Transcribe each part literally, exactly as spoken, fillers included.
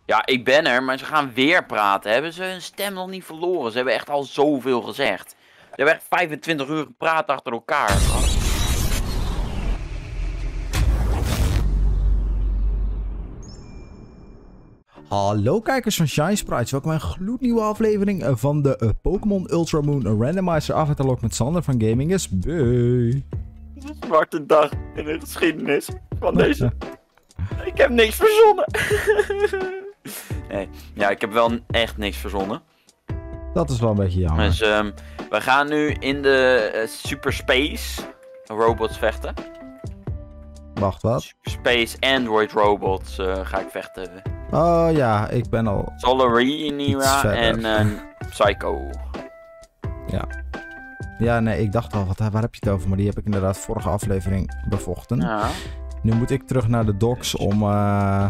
Ja, ik ben er, maar ze gaan weer praten. Hebben ze hun stem nog niet verloren? Ze hebben echt al zoveel gezegd. Ze hebben echt vijfentwintig uur gepraat achter elkaar. Hallo kijkers van Shine Sprites, welkom bij een gloednieuwe aflevering van de uh, Pokémon Ultra Moon Randomizer Avatarlog met Sander van Gaming is Beu. Het is een zwarte dag in de geschiedenis van deze... Ik heb niks verzonnen. Nee, ja, ik heb wel echt niks verzonnen. Dat is wel een beetje jammer. Dus um, we gaan nu in de uh, Super Space robots vechten. Wacht, wat? Super Space Android robots uh, ga ik vechten. Oh ja, ik ben al... Solarina en uh, Psycho. Ja. Ja, nee, ik dacht al, wat, waar heb je het over? Maar die heb ik inderdaad vorige aflevering bevochten. Ja. Nu moet ik terug naar de docks om... Uh,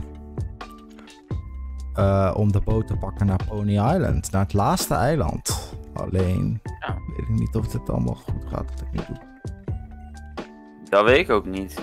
uh, om de boot te pakken naar Pony Island. Naar het laatste eiland. Alleen... Ja. Weet ik niet of het allemaal goed gaat wat ik nu doe. Dat weet ik ook niet.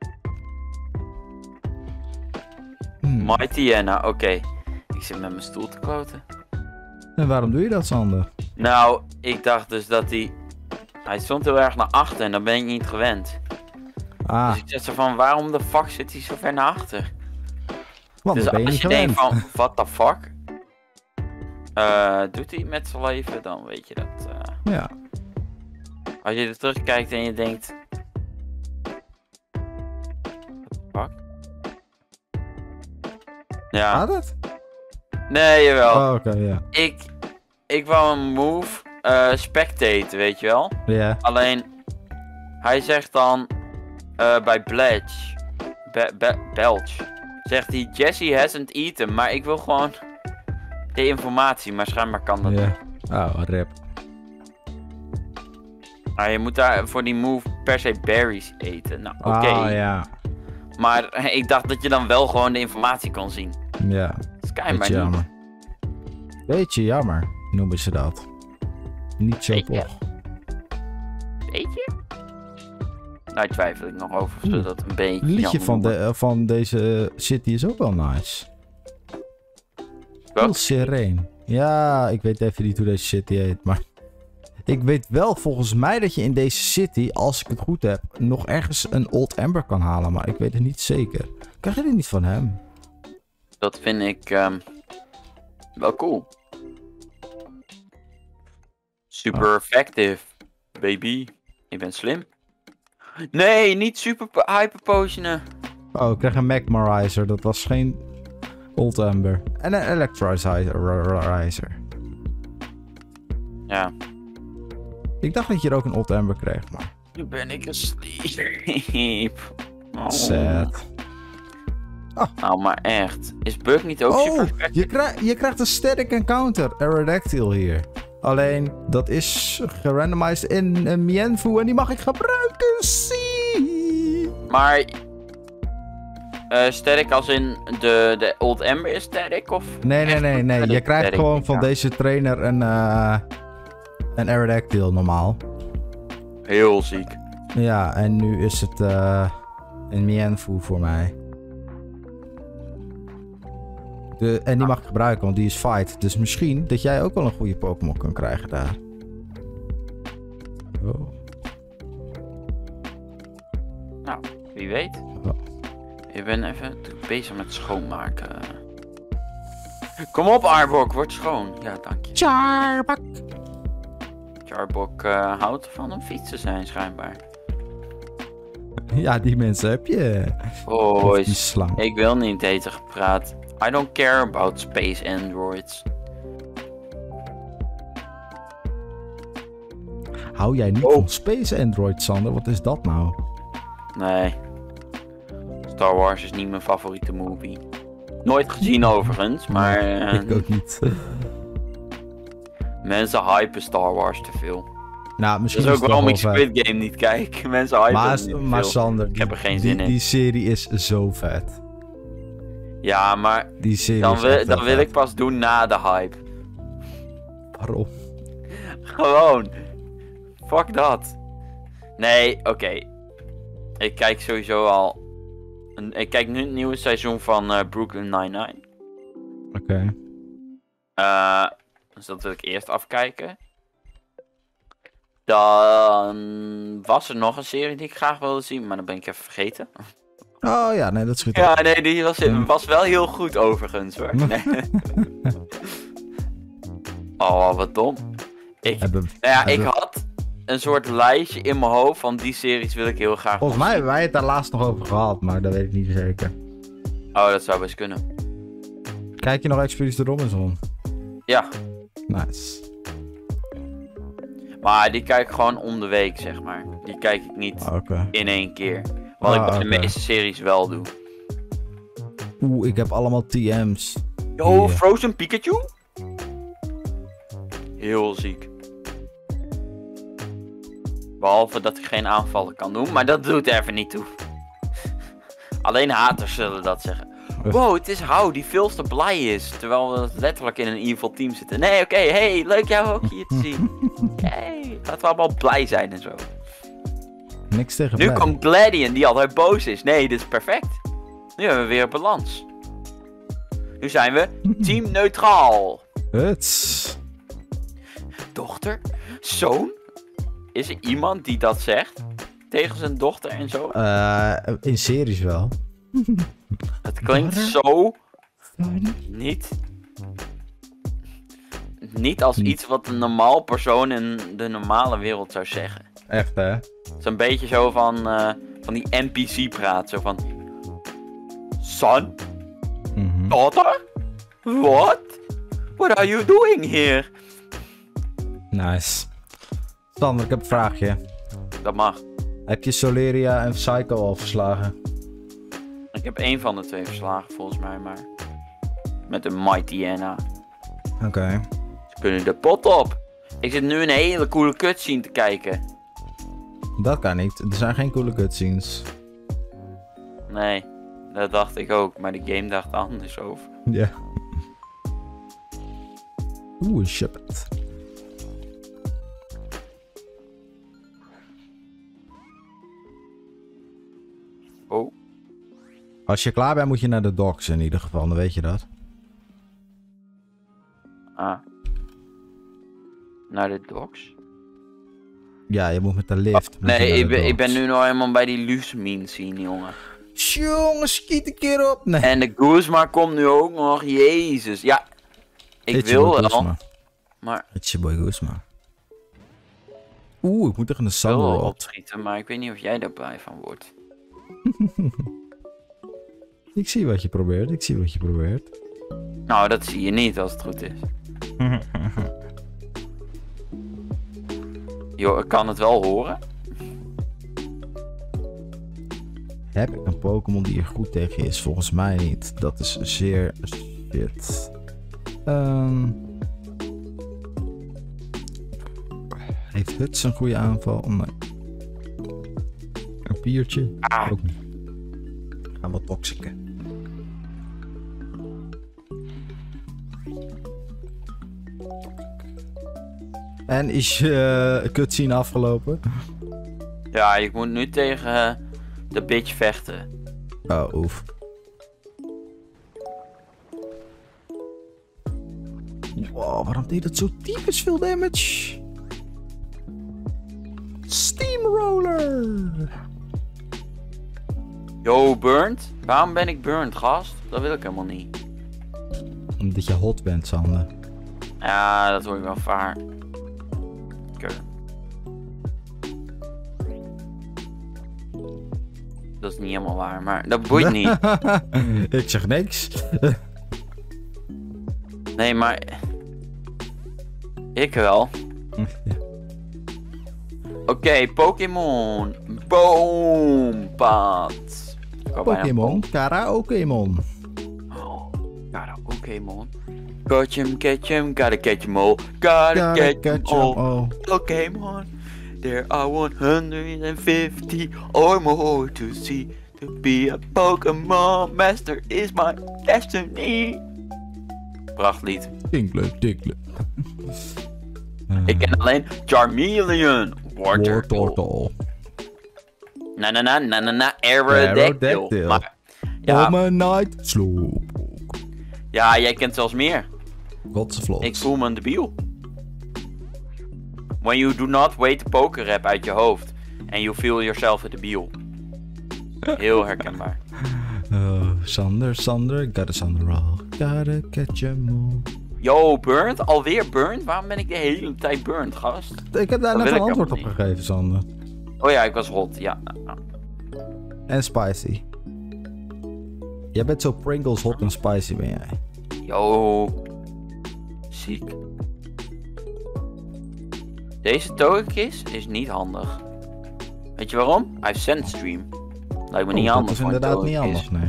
Hmm. Mighty Anna, oké. Okay. Ik zit met mijn stoel te kloten. En waarom doe je dat, Sander? Nou, ik dacht dus dat hij... Hij stond heel erg naar achter en dan ben ik niet gewend. Ah, Dus ik zit zo van, waarom de fuck zit hij zo ver naar achter? want Dus dan ben je als niet je gewend. denkt van, what the fuck? Uh, doet hij met zijn leven, dan weet je dat. Uh... Ja. Als je er terugkijkt en je denkt... What the fuck? Ja. Gaat het? Nee, jawel. Oh, oké, okay, ja. Ik, ik wou een move uh, spectaten, weet je wel? Ja. Yeah. Alleen, hij zegt dan uh, bij Bledge, Be Be Belch, zegt hij Jesse hasn't eaten, maar ik wil gewoon de informatie, maar schijnbaar kan dat Yeah. niet. Oh, rip. Maar je moet daar voor die move per se berries eten. Nou, oké. Okay. Oh, ja. Maar ik dacht dat je dan wel gewoon de informatie kon zien. Ja. Dat is schijnbaar Beetje niet. jammer. Beetje jammer, noemen ze dat. Niet zo Beetje. toch. Weet je? Daar twijfel ik nog over of ze dat een beetje... Het liedje jammer van, noemen. de, van deze city is ook wel nice. Heel Wat? sereen. Ja, ik weet even niet hoe deze city heet, maar... Ik weet wel volgens mij dat je in deze city, als ik het goed heb, nog ergens een Old Amber kan halen, maar ik weet het niet zeker. Krijg je dit niet van hem? Dat vind ik um, wel cool. Super Oh. effective, baby. Ik ben slim. Nee, niet super hyper potionen. Oh, ik krijg een Magmarizer. Dat was geen Old Amber. En een Electrizer. Ja. Ik dacht dat je er ook een Old Amber kreeg, maar... Nu ben ik asleep. Oh. Sad. Nou, maar echt. Is Bug niet ook Oh, super effective? je, krijg, je krijgt een static encounter. Aerodactyl hier. Alleen, dat is gerandomized in een Mienfoo en die mag ik gebruiken. Zie. Maar... Uh, static als in de, de Old Amber is static of... Nee, nee, nee, nee. Je krijgt static, gewoon van ja. deze trainer een, uh, een Aerodactyl normaal. Heel ziek. Ja, en nu is het uh, een Mienfoo voor mij. De, en die mag ik gebruiken, want die is fight. Dus misschien dat jij ook wel een goede Pokémon kan krijgen daar. Oh. Nou, wie weet. Oh. Ik ben even bezig met schoonmaken. Kom op, Arbok, word schoon. Ja, dank je. Charbak. Charbok uh, houdt van om fiets te zijn, schijnbaar. Ja, die mensen heb je. Oh, Of die boys. slang. Ik wil niet eten gepraat. I don't care about space androids. Hou jij niet Oh. van Space Android, Sander? Wat is dat nou? Nee. Star Wars is niet mijn favoriete movie. Nooit gezien overigens, maar... Uh, Ik ook niet. mensen hypen Star Wars te veel. Nou, Dat misschien is ook het waarom ik toch wel vet. Squid Game niet kijk. Mensen hypen Maar, het niet te maar veel. Sander, Ik heb er geen die, zin in. die serie is zo vet. Ja, maar Die serie dan is wil, echt dan heel wil vet. ik pas doen na de hype. Waarom? Gewoon. Fuck dat. Nee, oké. Okay. Ik kijk sowieso al... Een, ik kijk nu het nieuwe seizoen van uh, Brooklyn Nine-Nine. Oké. Eh, dus dat wil ik eerst afkijken. Dan was er nog een serie die ik graag wilde zien, maar dan ben ik even vergeten. Oh ja, nee, dat schiet Ja, op. nee, die was, was wel heel goed overigens hoor. Nee. Oh, wat dom. Ik, Hebben, nou ja, ik hebben- had een soort lijstje in mijn hoofd van die series wil ik heel graag Volgens nog mij zien. hebben wij het daar laatst nog over gehad, maar dat weet ik niet zeker. Oh, dat zou best kunnen. Kijk je nog Expeditie Robinson? Ja, Nice. maar die kijk ik gewoon om de week, zeg maar. Die kijk ik niet Ah, Oké. in één keer. Wat Ah, ik bij de oké. meeste series wel doe. Oeh, ik heb allemaal T M's. Yo, Ja. Frozen Pikachu? Heel ziek. Behalve dat hij geen aanvallen kan doen, maar dat doet er even niet toe. Alleen haters zullen dat zeggen. Uh. Wow, het is Hou die veel te blij is, terwijl we letterlijk in een evil team zitten. Nee, oké, hey, leuk jou ook hier te zien. Hey, laten we allemaal blij zijn en zo. Niks tegen Nu blij. komt Gladian, die altijd boos is. Nee, dit is perfect. Nu hebben we weer balans. Nu zijn we team neutraal. Huts. Dochter? Zoon? Is er iemand die dat zegt? Tegen zijn dochter en zo? Eh, in series wel. Het klinkt zo niet... Niet als iets wat een normaal persoon in de normale wereld zou zeggen. Echt, hè? Het is een beetje zo van, eh, van die N P C praat. Zo van... Son? Mhm. Daughter? What? What are you doing here? Nice. Sander, ik heb een vraagje. Dat mag. Heb je Soleria en Psycho al verslagen? Ik heb één van de twee verslagen volgens mij, maar... Met een Mighty Anna. Oké. Ze kunnen de pot op. Ik zit nu een hele coole cutscene te kijken. Dat kan niet. Er zijn geen coole cutscenes. Nee, dat dacht ik ook, maar de game dacht anders over. Ja. Oeh, een shipment. Oh, Als je klaar bent moet je naar de docks in ieder geval, dan weet je dat. ah. Naar de docks? Ja, je moet met de lift. moet je Nee, naar ik de ben, ik ben docks. nu nog helemaal bij die Lucemin scene, jongen. Jongen, schiet een keer op. Nee. En de Guzma komt nu ook nog, jezus. Ja, ik It's wil your boy wel, Guzma. maar It's your boy Guzma. Oeh, ik moet tegen de ik wil wel Sunroad. opschieten, maar ik weet niet of jij daar blij van wordt. Ik zie wat je probeert, ik zie wat je probeert. Nou, dat zie je niet als het goed is. Yo, ik kan het wel horen. Heb ik een Pokémon die er goed tegen is? Volgens mij niet. Dat is zeer shit. Ehm Heeft Huts een goede aanval? Nee. Een piertje? Ah. Ook niet. Gaan we toxicen. En is je uh, cutscene afgelopen? Ja, ik moet nu tegen eh, de bitch vechten. Oh, oef. Wow, waarom deed het zo typisch veel damage? Steamroller! Yo, burnt? Waarom ben ik burnt, gast? Dat wil ik helemaal niet. Omdat je hot bent, Sander. Ja, dat hoor ik wel vaak. Oké. Dat is niet helemaal waar, maar dat boeit niet. Ik zeg niks. Nee, maar... Ik wel. Oké, okay, Pokémon. Boompad. Pokémon, Karaokemon. Oh, Karaokemon. Catch him, catch him, gotta catch him all. Gotta catch him all. Pokémon. There are one hundred fifty or more to see. To be a Pokémon master is my destiny. Prachtlied. Tinkle, tinkle. Ik ken alleen Charmeleon. Water Turtle. Na na na na na na Aerodactyl. Aerodactyl. Maar ja, Omanyte Slowpoke. Ja, jij kent zelfs meer. Godse vlot. Ik voel me een debiel. When you do not wait the poker rap uit je hoofd. And you feel yourself a debiel. Heel herkenbaar. Oh, Sander, Sander, gotta Sander roll. Gotta catch 'em all. Yo, burnt? Alweer burnt? Waarom ben ik de hele tijd burnt, gast? Ik heb daar Dat net wil een ik antwoord op helemaal gegeven, Sander. Oh ja, ik was hot, ja. En spicy. Jij bent zo Pringles hot en spicy, ben jij. Yo. Ziek. Deze togekiss is niet handig. Weet je waarom? Hij heeft Sandstream. Lijkt me niet Oh, handig. dat is voor een inderdaad niet togekiss. handig, nee.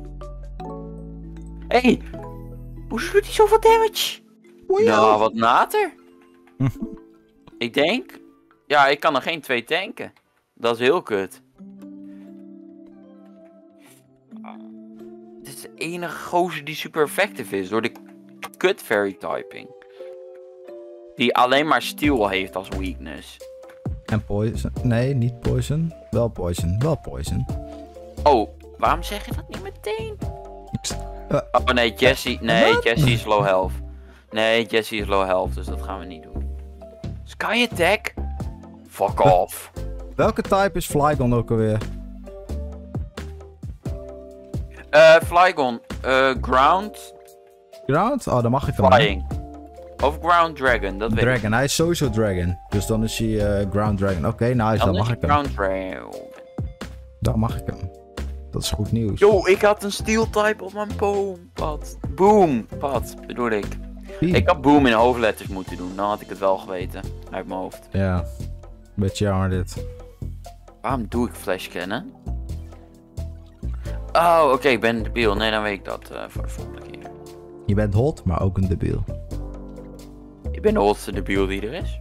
Hey, hoezo doet hij zoveel damage? Oh, ja. Nou, wat nater. Ik denk... Ja, ik kan er geen twee tanken. Dat is heel kut. Dit is de enige gozer die super effectief is. Door de kut fairy typing. Die alleen maar steel heeft als weakness. En poison. Nee, niet poison. Wel poison. Wel poison. Oh, waarom zeg je dat niet meteen? Uh, Oh nee, Jessie. Nee, Wat? Jessie is low health. Nee, Jessie is low health, dus dat gaan we niet doen. Sky attack? Fuck off. welke type is Flygon ook alweer? Eh, Flygon. Eh, ground. Ground? Oh, dan mag ik hem. Flying. Of ground dragon, dat weet ik. Dragon. Hij is sowieso Dragon. Dus dan is hij uh, Ground Dragon. Oké, okay, nice. Dan, Dan is mag hij ik hem. ground dragon. Dan mag ik hem. Dat is goed nieuws. Yo, ik had een steel type op mijn boompad. Boompad, bedoel ik. Wie? Ik had boom in hoofdletters moeten doen, dan had ik het wel geweten. Uit mijn hoofd. Ja. Beetje jammer dit. Waarom doe ik flash kennen? Oh, oké, okay, ik ben debiel. Nee, dan weet ik dat uh, voor de volgende keer. Je bent hot, maar ook een debiel. Ik ben de hotste debiel die er is.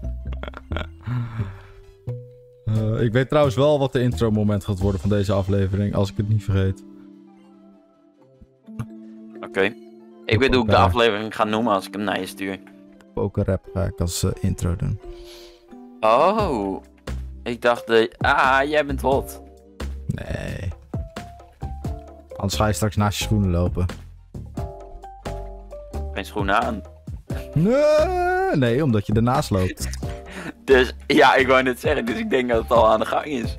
Uh, ik weet trouwens wel wat de intro moment gaat worden van deze aflevering, als ik het niet vergeet. Oké. Okay. Ik weet hoe ik de aflevering ga noemen als ik hem naar je stuur. Poker rap ga ik als uh, intro doen. Oh. Ik dacht, de... ah, jij bent hot. Nee. Anders ga je straks naast je schoenen lopen. Geen schoenen aan. Nee, nee, omdat je ernaast loopt. Dus, ja, ik wou net zeggen, dus ik denk dat het al aan de gang is.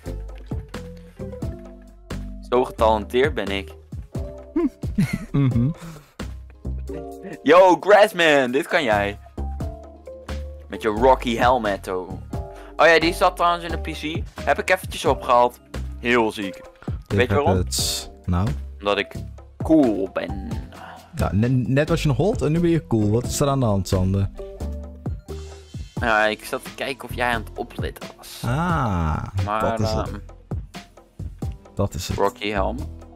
Zo getalenteerd ben ik. mm-hmm. Yo, Grassman, dit kan jij. Met je Rocky helmet, oh. Oh ja, die zat trouwens in de P C. Heb ik eventjes opgehaald. Heel ziek. Weet je waarom? Het... Nou? Omdat ik cool ben. Ja, net, net was je nog hot en nu ben je cool. Wat is er aan de hand, Sander? Ja, ik zat te kijken of jij aan het opletten was. Ah, Maar, dat is het. um, Dat is het. Rocky helm.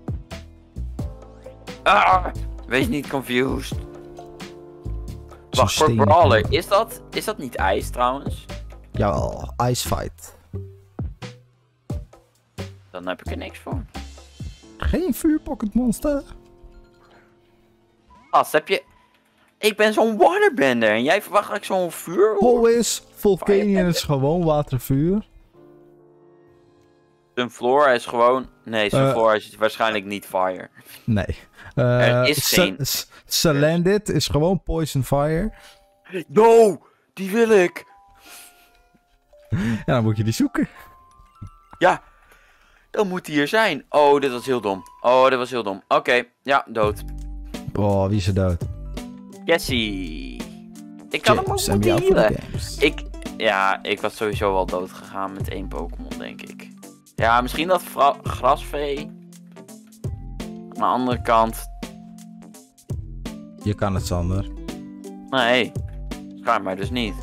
Ah, wees niet confused. Wacht, voor stenen- Brawler, is dat, is dat niet ijs trouwens? Jawel, Ice Fight. Dan heb ik er niks voor. Geen vuurpocket monster. Gast, heb je... Ik ben zo'n waterbender en jij verwacht dat ik zo'n vuur... Always, Volcanion is gewoon watervuur. Sunflora is gewoon... Nee, Sunflora Uh, is waarschijnlijk niet fire. Nee. Uh, Er is geen- S- Salandit is gewoon Poison Fire. Yo, die wil ik. Ja, dan moet je die zoeken. Ja, dan moet die hier zijn. Oh, dit was heel dom. Oh, dit was heel dom. Oké, okay, ja, dood. Oh, wie is er dood? Jessie. Ik kan hem ook James, moeten N B A voor de healen. games. Ik, ja, ik was sowieso wel dood gegaan met één Pokémon, denk ik. Ja, misschien dat fra- grasvee. Aan de andere kant, Je kan het, Sander. nee, schijnbaar dus niet.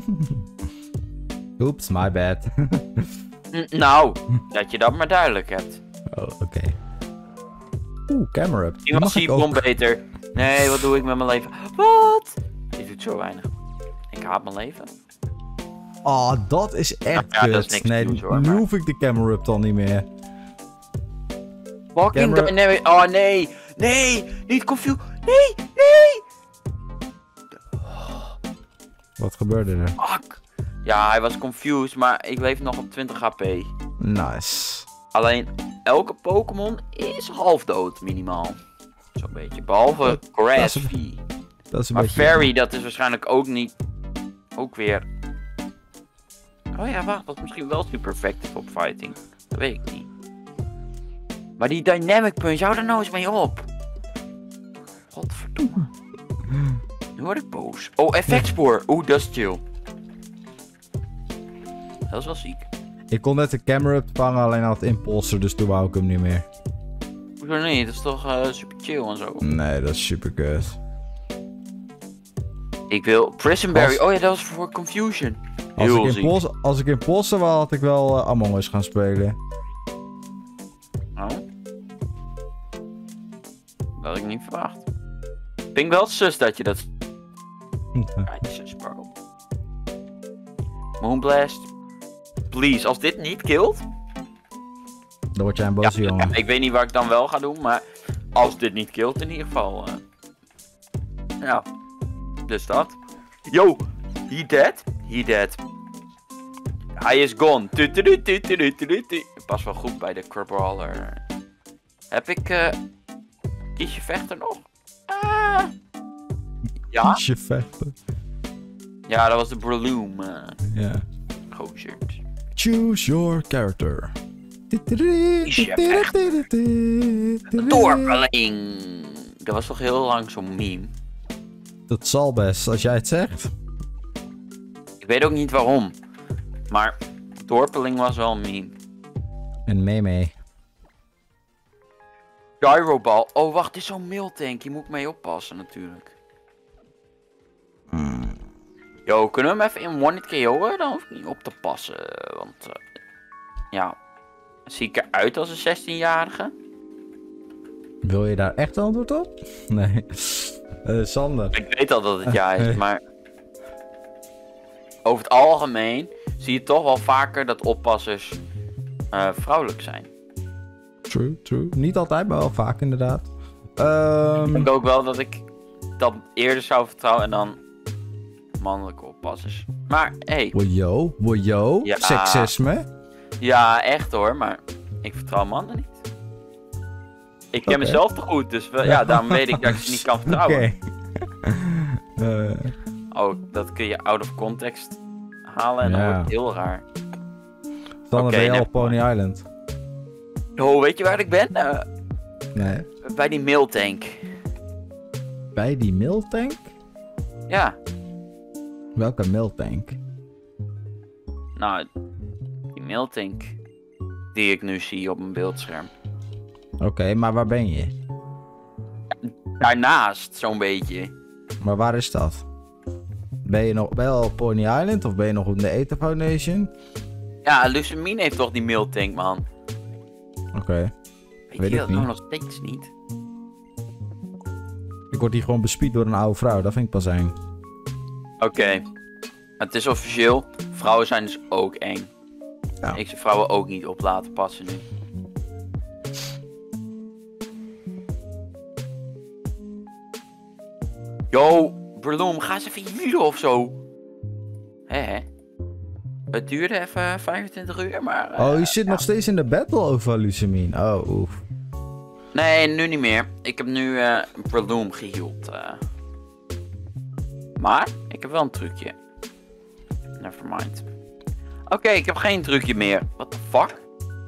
Oeps, my bad. N- nou, dat je dat maar duidelijk hebt. Oh, oké. Okay. Oeh, camera up. Die Die was mag ik Siebron ook. beter. Nee, wat doe ik met mijn leven? Wat? Die doet zo weinig. Ik haat mijn leven. Oh, dat is echt Ja, ja, dat is kut. niks te Nee, doen, hoor, nu maar- hoef ik de camera up dan niet meer. Walking Camera- dynamic. Oh nee. Nee. Niet confused. Nee. Nee. Wat gebeurde er? Fuck. Ja, hij was confused, maar ik leef nog op twintig H P. Nice. Alleen, elke Pokémon is half dood, minimaal. Zo'n beetje. Behalve Dat- Grassy. Dat is een Maar beetje... Fairy, dat is waarschijnlijk ook niet... Ook weer... Oh ja, wacht. Dat is misschien wel super effective op fighting. Dat weet ik niet. Maar die Dynamic Punch, hou er nou eens mee op. Godverdomme. Nu word ik boos. Oh, effectspoor. Oeh, dat is chill. Dat is wel ziek. Ik kon net de camera vangen, alleen had impulser, dus toen wou ik hem niet meer. Hoezo niet? Dat is toch uh, super chill en zo. Nee, dat is super kut. Ik wil Prison Berry. Als- Oh ja, dat was voor Confusion. Als Heel ik, ziek. impuls, als ik impulser was, had ik wel uh, Among Us gaan spelen. Oh. Dat had ik niet verwacht. Ik vind wel sus dat je dat... Ja, je zus, bro. Moonblast. Please, als dit niet killt... Dan word jij een Ja, boze jongen. ik weet niet wat ik dan wel ga doen, maar... Als dit niet killt in ieder geval... Uh... Ja. Dus dat. Yo! He dead? He dead. Hij is gone. Tu, tu, tu, tu, tu, tu, tu, tu. Pas wel goed bij de Crawler. Heb ik... Uh... Kiesje vechter nog? Ah. Ja? Kiesje vechten. Ja, dat was de Breloom. Uh... Ja. Gozer. Choose your character. Kiesje vechter. Dorpeling. Dat was toch heel lang zo'n meme. Dat zal best, als jij het zegt. Ik weet ook niet waarom. Maar Dorpeling was wel een meme. En meme. Gyrobal. Oh, wacht, dit is zo'n mailtank. Hier moet ik mee oppassen natuurlijk. Hmm. Yo, kunnen we hem even in one-hit K O'en? Dan hoef ik niet op te passen. Want, uh, ja. Zie ik eruit als een zestienjarige? Wil je daar echt antwoord op? Nee. Uh, Sander. Ik weet al dat het ja is, maar... Over het algemeen zie je toch wel vaker dat oppassers uh, vrouwelijk zijn. True, true. Niet altijd, maar wel vaak inderdaad. Ik Um, denk ook wel dat ik dat eerder zou vertrouwen en dan mannelijke oppassers. Maar, hé. Hey, Wojo, wojo. Ja. Seksisme. ja, echt hoor, maar ik vertrouw mannen niet. Ik ken Oké. mezelf te goed, dus we- ja, daarom weet ik dat ik ze niet kan vertrouwen. Oké. Eh, Oh, dat kun je out of context halen en dan Ja. wordt het heel raar. Sander, Oké, ben je al never op Pony Island? Oh, weet je waar ik ben? Uh, Nee. bij die mailtank. Bij die miltank? Ja, Welke miltank? nou, die mailtank die ik nu zie op mijn beeldscherm. Oké, maar waar ben je? Daarnaast, zo'n beetje. Maar waar is dat? Ben je nog wel op Pony Island of ben je nog op de Eta Foundation? Ja, Lucemine heeft toch die mailtank, man. Oké. Weet, Weet je ik dat niet. nou nog steeds niet? Ik word hier gewoon bespied door een oude vrouw, dat vind ik pas eng. Oké. Het is officieel. Vrouwen zijn dus ook eng. Ja. Ik zou vrouwen ook niet op laten passen nu. Yo, Breloom, ga eens even healen of zo. Hè, hè? Het duurde even vijfentwintig uur, maar... eh, Oh, je zit ja. nog steeds in de battle over Lucemine. Oh, oef. Nee, nu niet meer. Ik heb nu eh Breloom geheeld. eh. Maar, ik heb wel een trucje. Nevermind. Oké, ik heb geen trucje meer. What the fuck?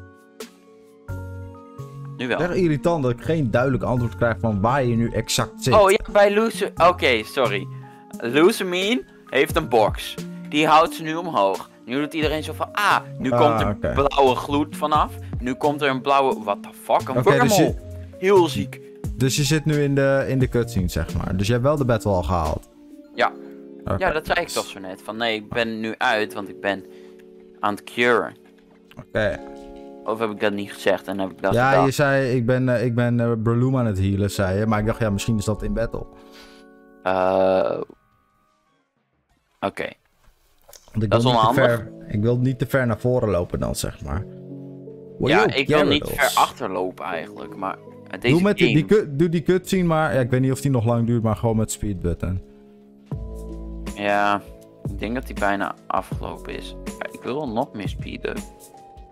Nu wel. Echt irritant dat ik geen duidelijk antwoord krijg van waar je nu exact zit. Oh ja, bij Luce... Oké, sorry. Lucemine heeft een box. Die houdt ze nu omhoog. Nu doet iedereen zo van... Ah, nu Ah, komt er oké. blauwe gloed vanaf. Nu komt er een blauwe... What the fuck? Een Oké, dus wormhole. je- Heel ziek. Dus je zit nu in de, in de cutscene, zeg maar. Dus je hebt wel de battle al gehaald. Ja. Oké. Ja, dat zei ik toch zo net. Van nee, ik ben nu uit, want ik ben aan het curen. Oké. Of heb ik dat niet gezegd en heb ik dat Ja, gedaan? je zei ik ben, eh, ik ben eh, Breloom aan het healen, zei je. Maar ik dacht, ja, misschien is dat in battle. Eh, Oké. Want ik Dat wil is niet te onhandig. ver, ik wil niet te ver naar voren lopen dan, zeg maar. Wow, Ja, yo, ik wil niet Gyarados. ver achterlopen eigenlijk, maar deze Doe, met die, game... die, cut- doe die cutscene maar. Ja, ik weet niet of die nog lang duurt, maar gewoon met speed button. Ja, ik denk dat die bijna afgelopen is. Ja, ik wil wel nog meer speed-up.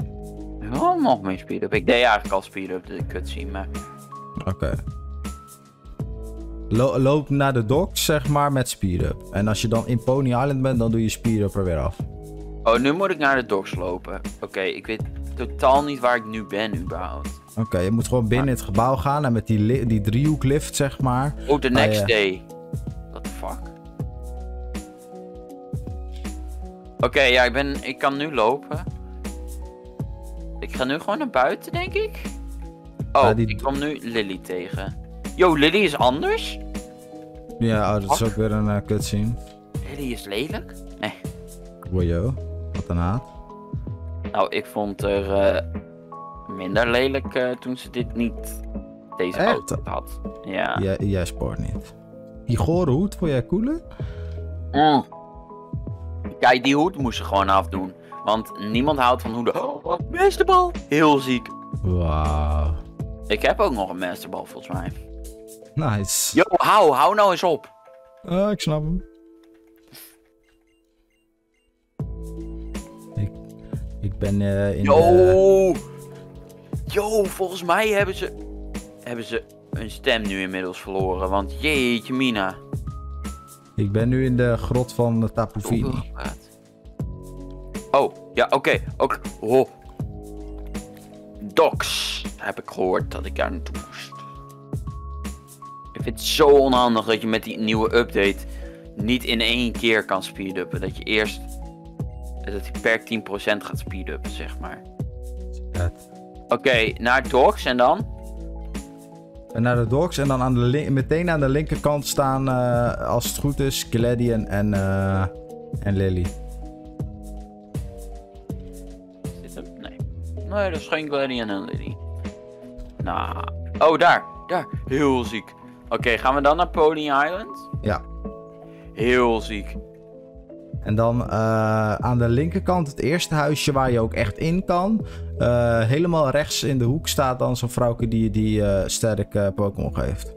Ik wil wel nog meer speed-up. Ik deed eigenlijk al speed-up, de cutscene, maar... Oké. Lo loop naar de docks, zeg maar, met speed up. En als je dan in Pony Island bent, dan doe je speed up er weer af. Oh, nu moet ik naar de docks lopen. Oké, okay, ik weet totaal niet waar ik nu ben, überhaupt. Oké, okay, je moet gewoon binnen ah. het gebouw gaan en met die, die driehoeklift, zeg maar. Oh, the next uh, day. What the fuck? Oké, okay, ja, ik ben... Ik kan nu lopen. Ik ga nu gewoon naar buiten, denk ik. Oh, uh, die... ik kom nu Lily tegen. Yo, Lily is anders? Ja, oh, dat is ook weer een uh, cutscene. Lily is lelijk? Nee. Wojo, wat een haat. Nou, ik vond er uh, minder lelijk uh, toen ze dit niet... Deze auto had. Ja. Jij, jij spoort niet. Die gore hoed, vond jij cooler? Mm. Kijk, die hoed moest ze gewoon afdoen. Want niemand houdt van hoeden. Oh, masterbal! Heel ziek. Wauw. Ik heb ook nog een masterbal, volgens mij. Nice. Yo, hou, hou nou eens op. Uh, ik snap hem. Ik, ik ben uh, in Yo! de... Yo, volgens mij hebben ze... Hebben ze hun stem nu inmiddels verloren. Want jeetje mina. Ik ben nu in de grot van Tapu Fini. Oh, ja, oké. Okay. Okay. Oh. Docks. Heb ik gehoord dat ik daar naartoe moest. Ik vind het zo onhandig dat je met die nieuwe update niet in één keer kan speeduppen. Dat je eerst... Dat hij per tien procent gaat speeduppen, zeg maar. Oké, okay, naar Docks en dan? En naar de docks en dan aan de meteen aan de linkerkant staan, uh, als het goed is, Gladian en, uh, en Lily. Zit hem? Nee. Nee, dat is geen Gladian en Lily. Nou. Oh, daar. Daar. Heel ziek. Oké, okay, gaan we dan naar Pony Island? Ja. Heel ziek. En dan uh, aan de linkerkant het eerste huisje waar je ook echt in kan. Uh, helemaal rechts in de hoek staat dan zo'n vrouwke die die uh, sterk uh, Pokémon geeft.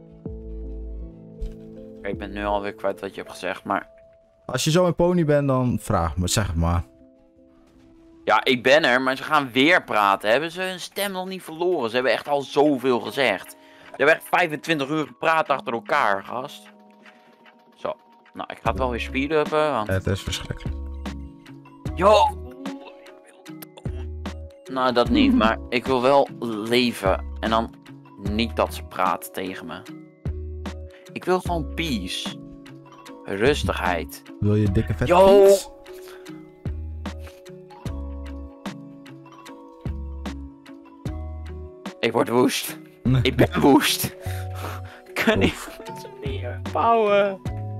Ik ben nu alweer kwijt wat je hebt gezegd, maar... Als je zo in Pony bent, dan vraag me, zeg het maar. Ja, ik ben er, maar ze gaan weer praten. Hebben ze hun stem nog niet verloren? Ze hebben echt al zoveel gezegd. Ze hebben echt vijfentwintig uur gepraat achter elkaar, gast. Zo. Nou, ik ga het wel weer speed-uppen, want... Het is verschrikkelijk. Yo! Nou, dat niet, maar ik wil wel leven. En dan niet dat ze praat tegen me. Ik wil gewoon peace. Rustigheid. Wil je dikke vette Yo! peace? Ik word woest. Ik ben woest. Ik kan niet meer bouwen.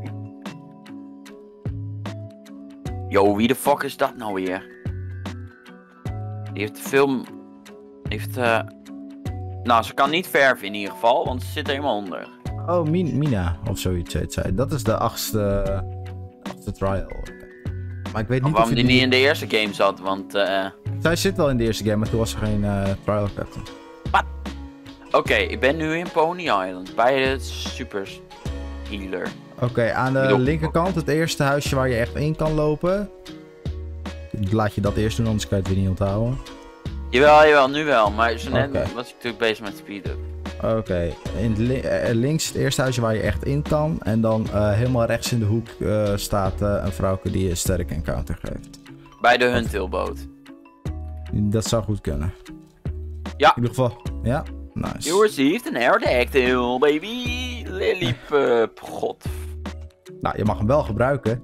Yo, wie de fuck is dat nou weer? Die heeft de film... Heeft uh... Nou, ze kan niet verven in ieder geval, want ze zit er helemaal onder. Oh, Min Mina of zoiets heet zij. Dat is de achtste, achtste trial. Maar ik weet niet oh, waarom of die niet in de eerste game zat, want... Uh... Zij zit wel in de eerste game, maar toen was er geen uh, trial captain. Wat? Oké, okay, ik ben nu in Pony Island, bij de super healer. Oké, okay, aan de linkerkant het eerste huisje waar je echt in kan lopen. Laat je dat eerst doen, anders kan je het weer niet onthouden. Jawel, jawel, nu wel, maar zo net okay. was ik natuurlijk bezig met speed-up. Oké, okay. li uh, links het eerste huisje waar je echt in kan. En dan uh, helemaal rechts in de hoek uh, staat uh, een vrouwke die een sterk encounter geeft. Bij de Huntailboot. Dat zou goed kunnen. Ja. In ieder geval, ja, nice. You received an Aerodactyl, baby. Lilypup, god. Nou, je mag hem wel gebruiken.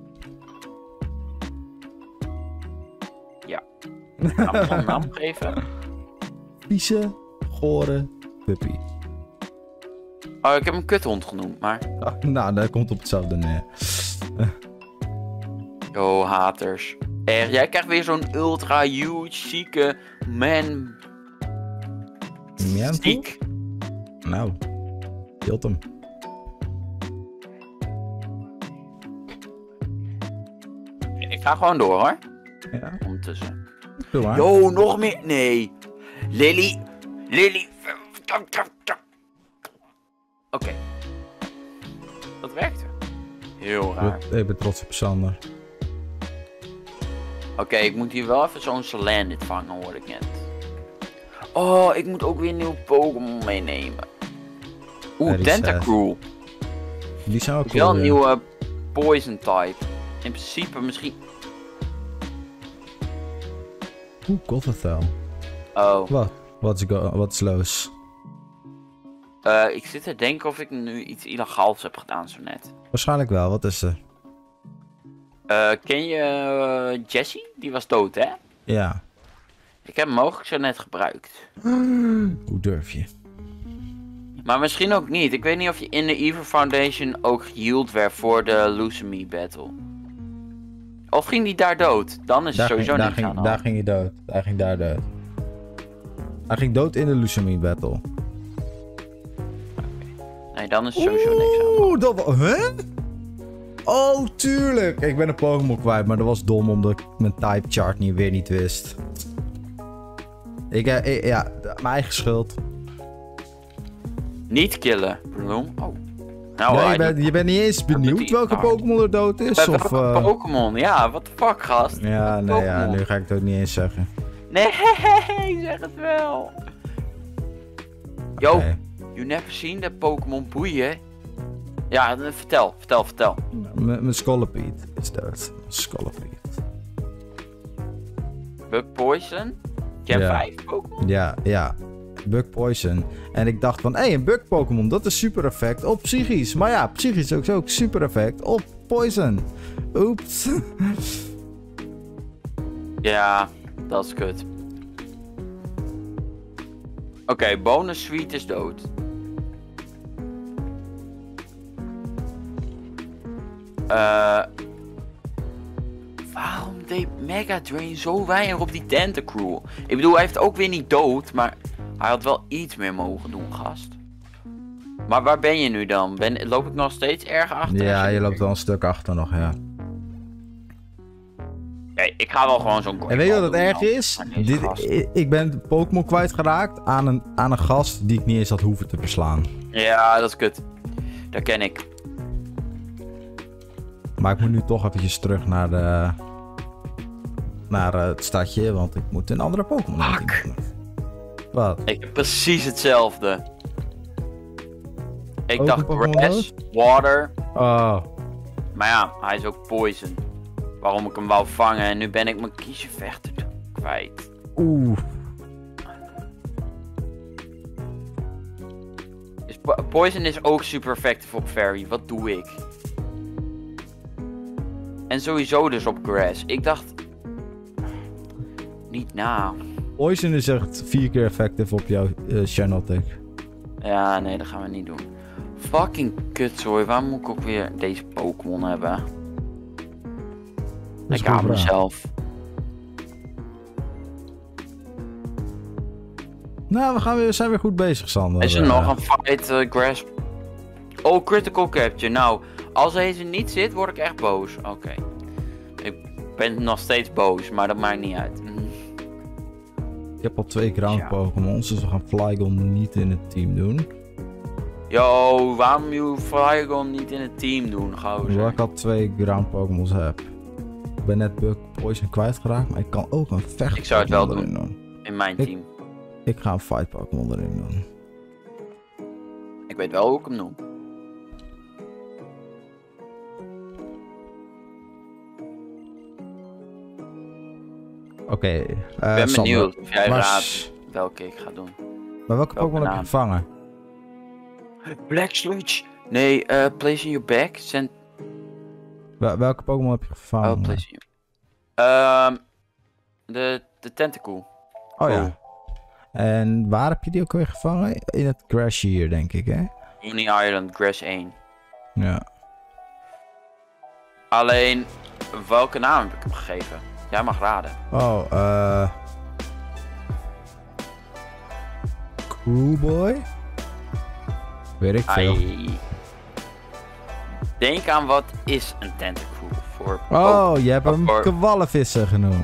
Ja. Ga hem een naam geven. Vieze, gore puppy. Oh, ik heb hem kuthond genoemd, maar... Oh, nou, dat komt op hetzelfde neer. Yo, haters. Er, jij krijgt weer zo'n ultra huge, zieke man... Ziek. Nou, kilt hem. Ik ga gewoon door, hoor. Ja. Ondertussen. Doe maar. Yo, nog meer? Nee. Lily. Lily. Oké. Okay. Dat werkte. Heel raar. Ik ben trots op Sander. Oké, okay, ik moet hier wel even zo'n Salandit vangen, hoor ik net. Oh, ik moet ook weer een nieuw Pokémon meenemen. Oeh, Tentacruel. Die zijn ook is wel cool, een ja. nieuwe poison type. In principe misschien... Oeh, Gothethel. Oh. Wat? Wat is, go- wat is los? Uh, ik zit te denken of ik nu iets illegaals heb gedaan zo net. Waarschijnlijk wel, wat is er? Uh, ken je uh, Jessie? Die was dood, hè? Ja. Ik heb hem mogelijk zo net gebruikt. Hoe durf je? Maar misschien ook niet. Ik weet niet of je in de Evil Foundation ook geheeld werd voor de Lucami battle. Of ging die daar dood? Dan is Daar het sowieso ging, daar niks ging, aan de daar hand. ging hij dood. Hij ging daar dood. Hij ging dood in de Lucami battle. Nee, dan is er sowieso niks aan de hand. Oeh, dat was... Huh? Oh, tuurlijk. Ik ben een Pokémon kwijt, maar dat was dom omdat ik mijn type chart niet, weer niet wist. Ik, eh, ik- ja, mijn eigen schuld. Niet killen, Bloem. Oh. Nou, Nee, hij je, bent, doet- je bent niet eens benieuwd doet welke hij- Pokémon er dood is? Bij Of, welke eh, Pokémon? Ja, what the fuck, gast? Ja, nee, ja, Pokémon? nu ga ik het ook niet eens zeggen. Nee, zeg het wel. Yo, Oké. you never seen that Pokémon boeien? Ja, eh, vertel, vertel, vertel. M- Mijn Scolipede is dood. Scolipede. Bug Poison? Gen Ja. vijf Pokémon? Ja, ja. Bug Poison. En ik dacht van, hé, hey, een Bug Pokémon, dat is super effect op Psychisch. Maar ja, Psychisch is ook, ook super effect op Poison. Oeps. Ja, dat is kut. Oké, okay, Bonus Sweet is dood. Uh, waarom deed Mega Drain zo weinig op die Tentacruel? Ik bedoel, hij heeft ook weer niet dood, maar hij had wel iets meer mogen doen, gast. Maar waar ben je nu dan? Ben, loop ik nog steeds erg achter? Ja, je loopt wel een stuk achter nog, ja. Nee, ik ga wel gewoon zo'n... En weet je wat het erg is? aan deze Dit, gast. ik, ik ben Pokémon kwijtgeraakt aan een, aan een gast die ik niet eens had hoeven te verslaan. Ja, dat is kut. Dat ken ik. Maar ik moet nu toch eventjes terug naar de... Naar eh, het stadje, want ik moet een andere Pokémon Fuck. nemen. Wat? Ik heb precies hetzelfde. Ik Ook dacht een Pokémon grass, water. Oh. Maar ja, hij is ook poison. Waarom ik hem wou vangen en nu ben ik mijn kiezenvechter kwijt. Oeh. Dus po- poison is ook super effectief op fairy. Wat doe ik? En sowieso dus op grass. Ik dacht... Niet na. Poison is echt vier keer effectief op jouw uh, Shannotic. Ja, nee, dat gaan we niet doen. Fucking kutzooi. Waarom moet ik ook weer deze Pokémon hebben? Dat is Ik een haal goede vraag. mezelf. Nou, we, gaan weer, we zijn weer goed bezig, Sander. Is er Eh, nog een fight uh, grass? Oh, critical capture. Nou, als deze niet zit, word ik echt boos. Oké. Ik ben nog steeds boos, maar dat maakt niet uit. Ik heb al twee ground Ja. Pokémons, dus we gaan Flygon niet in het team doen. Yo, waarom je Flygon niet in het team doen, Hoewel gozer? ik al twee ground Pokémons heb. Ik ben net Bug Poison kwijtgeraakt, maar ik kan ook een vecht Ik zou het wel Pokémon doen. erin doen. In mijn Ik- team. Ik ga een fight Pokémon erin doen. Ik weet wel hoe ik hem noem. Oké, eh, Ik ben Sander, benieuwd of jij waar raadt is- welke ik ga doen. Maar welke Pokémon heb je naam? gevangen? Black Sludge. Nee, eh, place in your bag. Send... Wel- welke Pokémon heb je gevangen? Oh, place in your... Ehm, de, de tentacle. Oh ja. En waar heb je die ook weer gevangen? In het Crash hier, denk ik, hè? Uni Island, Grass één. Ja. Alleen, welke naam heb ik hem gegeven? Jij mag raden. Oh, eh... Crewboy? Weet ik veel. Ai. Denk aan wat is een tentacle voor... Oh, je hebt hem voor- kwallenvissen genoemd.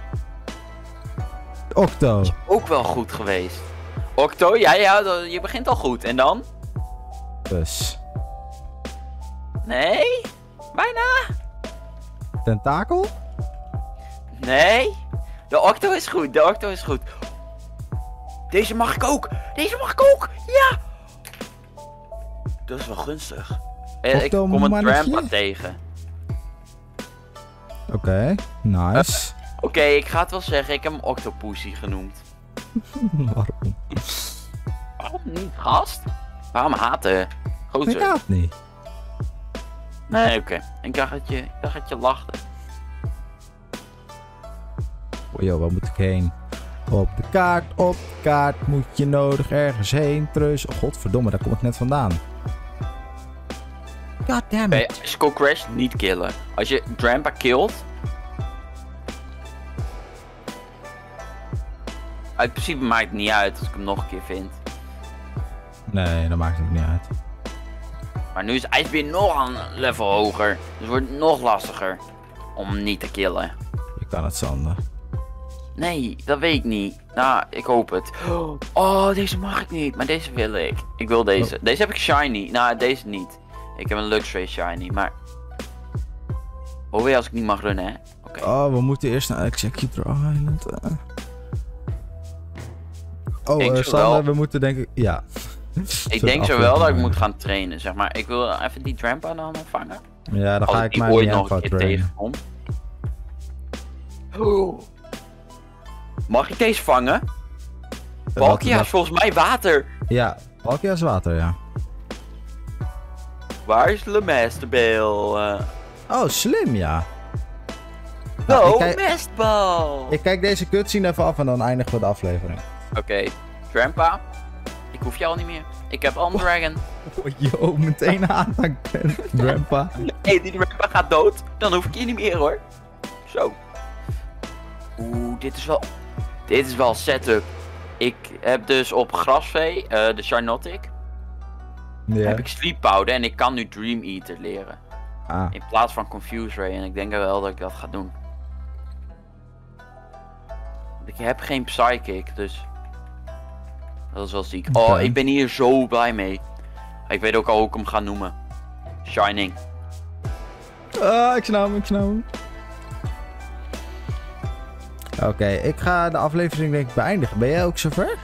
Octo. Ook wel goed geweest. Octo, ja, ja, dat- je begint al goed. En dan? Dus. Nee? Bijna? Tentakel? Nee? De Octo is goed, de Octo is goed. Deze mag ik ook. Deze mag ik ook. Ja. Dat is wel gunstig. Eh, ik kom een Octomannetje? Drampa tegen. Oké, okay, nice. Uh, Oké, okay, ik ga het wel zeggen. Ik heb hem Octopussy genoemd. Waarom? Waarom niet, gast? Waarom haten? Gozer. Ik haat niet. Nee, oké. Okay. Ik dacht dat je, ik dacht dat je lachte. Oh joh, waar moet ik heen? Op de kaart, op de kaart moet je nodig ergens heen. Treus. Oh, godverdomme, daar kom ik net vandaan. God damn it. Okay, Skull Crash niet killen. Als je Drampa killt... uit principe maakt het niet uit als ik hem nog een keer vind. Nee, dat maakt het niet uit. Maar nu is hij weer nog een level hoger. Dus het wordt nog lastiger om hem niet te killen. Je kan het, Sander. Nee, dat weet ik niet. Nou, ik hoop het. Oh, deze mag ik niet. Maar deze wil ik. Ik wil deze. Oh. Deze heb ik shiny. Nou, deze niet. Ik heb een Luxray shiny, maar... hoe weer als ik niet mag runnen, hè? Okay. Oh, we moeten eerst naar Executor Island. Uh. Oh, uh, Sander, we moeten denk ik... Ja. Ik denk zo wel dat ik moet gaan trainen, zeg maar. Ik wil even die Drampa dan vangen. Ja, dan ga ik maar ooit nog een keer tegenkom. Oh. Mag ik deze vangen? Palkia is volgens mij water. Ja, Palkia is water, ja. Waar is Lemestebel? Uh... Oh, slim, ja. Nou, oh, kijk... mestbal! Ik kijk deze cutscene even af en dan eindigen we de aflevering. Oké, okay. Drampa. Ik hoef jou al niet meer. Ik heb al een dragon. Oh, yo, meteen aantanken. Drampa. Hé, die Drampa gaat dood. Dan hoef ik je niet meer, hoor. Zo. Oeh, dit is wel... Dit is wel setup. Ik heb dus op Grasvee, uh, de Charnotic, yeah. heb ik Sleep Powder en ik kan nu Dream Eater leren. Ah. In plaats van Confuse Ray en ik denk wel dat ik dat ga doen. Ik heb geen Psychic, dus... dat is wel ziek. Oh, okay. Ik ben hier zo blij mee. Ik weet ook al hoe ik hem ga noemen. Shining. Ah, ik snap hem, ik snap hem. Oké, okay, ik ga de aflevering denk ik beëindigen. Ben jij ook zover?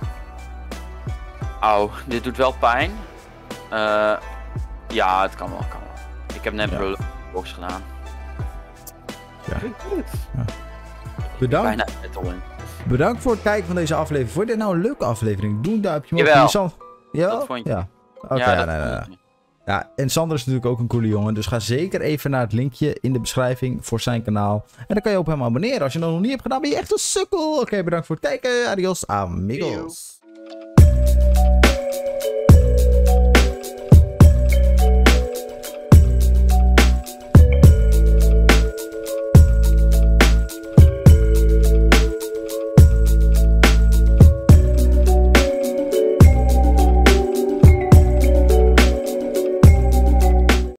Auw, dit doet wel pijn. Uh, ja, het kan wel, kan wel. Ik heb net ja. een box gedaan. Ja. Ja. Bedankt. Bijna Bedankt voor het kijken van deze aflevering. Vond je dit nou een leuke aflevering? Doe een duimpje omhoog. Jawel. Ja? Dat vond je. Ja. Oké, okay, ja, nee, nee, nee. Ja, en Sander is natuurlijk ook een coole jongen. Dus ga zeker even naar het linkje in de beschrijving voor zijn kanaal. En dan kan je op hem abonneren. Als je dat nog niet hebt gedaan, ben je echt een sukkel. Oké, okay, bedankt voor het kijken. Adios, amigos.